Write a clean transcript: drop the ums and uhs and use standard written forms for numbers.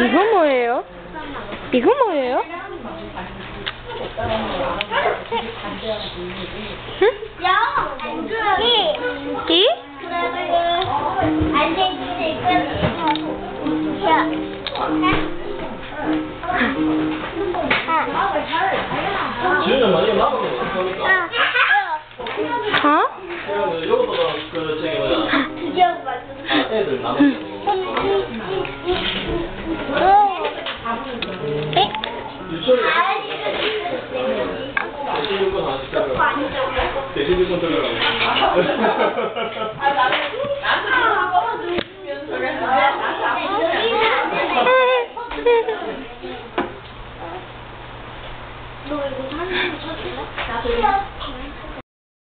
이거 뭐예요? 이거 뭐예요? 응? 이? 지은은 많이 남은 거 없으니까. 어? 이것도 그 저기 뭐야. 애들 남은 거. 유치원에 대신 6번 하니까 대신 6번 들어가고.